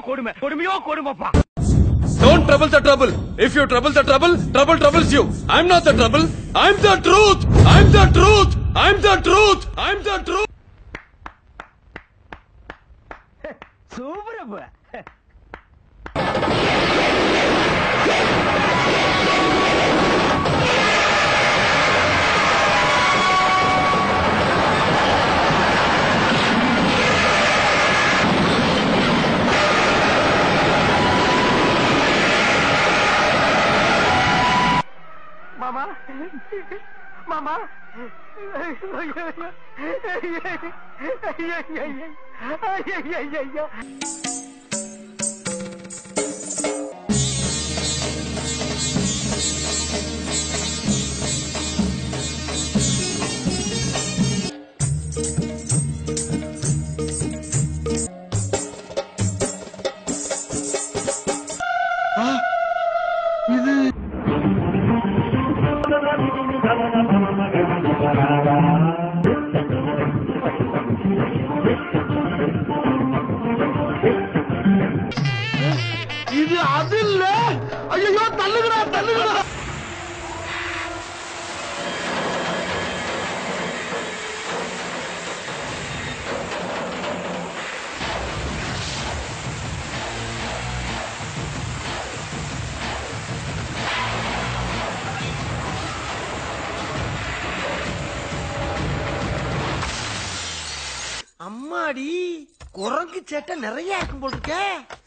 கொடுமை கொடுமையோ கொடுமைப்பா. Don't trouble the trouble. If you trouble the trouble, trouble troubles you. I'm not the trouble. I'm the truth. I'm the truth. I'm the truth. I'm the truth. Super அப்பா. மாமா மாமா இது அது இல்ல. ஐயோ தள்ளுங்கடா தள்ளுங்கடா. அம்மாடி குரங்கு சேட்டை நிறைய இருக்கும் போல் இருக்க.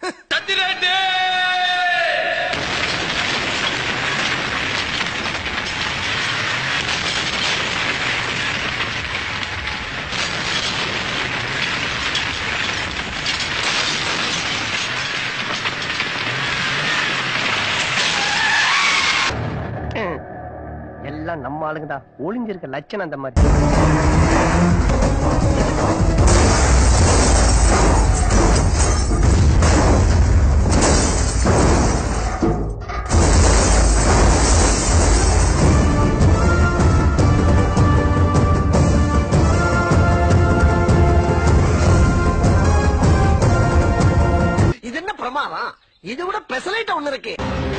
எல்லாம் நம்ம ஆளுங்கதான். ஒளிஞ்சிருக்க லட்சணம் அந்த மாதிரி. இது என்ன பிரமாதம்? இது விட பெசலைட் ஒண்ணு இருக்கு.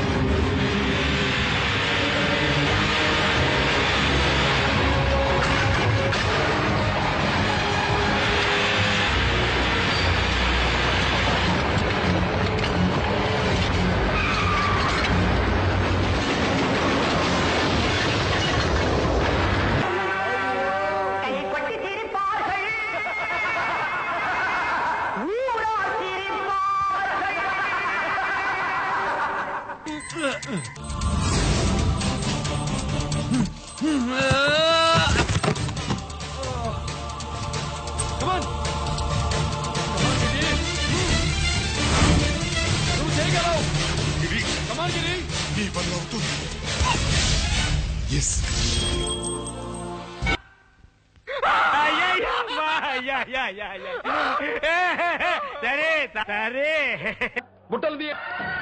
बुटल दिए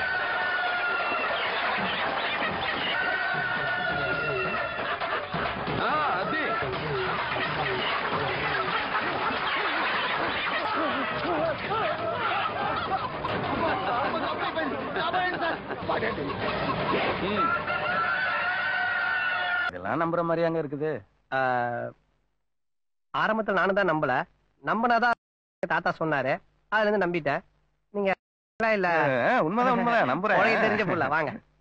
अदी இதெல்லாம் நம்புற மாதிரியாங்க இருக்குது. ஆரம்பத்துல நானும் தான் நம்பல. நம்பினாதான் தாத்தா சொன்னாரு. அதுல இருந்து நம்பிட்டேன். நீங்க இல்ல உண்மைதான் உண்மைதான் நம்புறேன். தெரிஞ்ச புள்ள வாங்க.